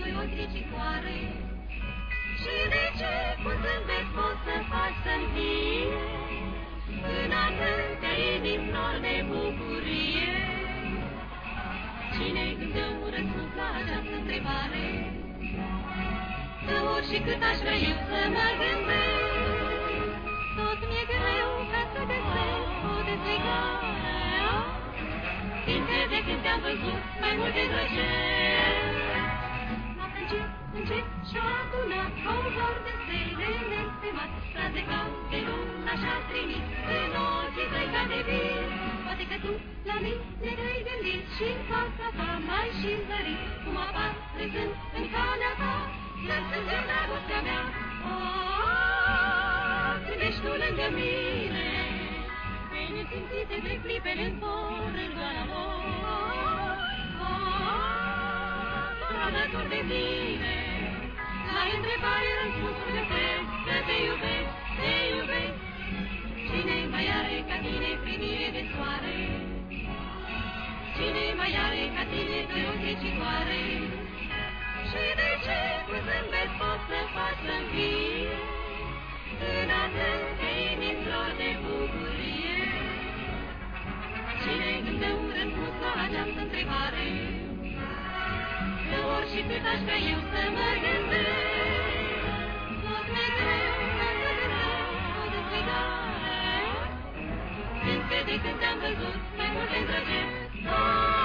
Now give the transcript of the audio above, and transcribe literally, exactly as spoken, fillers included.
doi ochi ricicoare. Și de ce cu zâmbet poți să faci să-mi fie în atâtea inimi nori de bucurie? Cine gândă un răspuns la această întrebare? Că ori și cât aș vrea eu să mă gândesc, tot mi-e greu ca să găsesc o dezlegare. Fiindcă de când te-am văzut mai multe drăgeri, noaptea încet, încet și-a adunat covor de stele nestemat, fraze ca de luna și-a trimis în ochii tăi ca de vis. Poate că tu la mine te-ai gândit și în fața ta mai și zărit cum apar râzând în calea ta, lăsând în dragostea mea. Oh, când ești tu lângă mine, pe nesimțite trec clipele în for în goana lor. Oh, doar alături de tine, la întrebare răspunsul găsesc că te iubesc, te iubesc. Cine mai are ca tine primire de soare? Cine mai are ca tine doi ochi ricicoare? Și de ce cu zâmbet poți să faci să-mi fie în atâtea inimi flori de bucurie? Cine gândă un răspuns la această întrebare? Că ori și cât aș vrea eu să mă gândesc, tot mi-e greu ca să găsesc o dezlegare. Fiindcă de când te-am văzut mai multe îndrăgesc.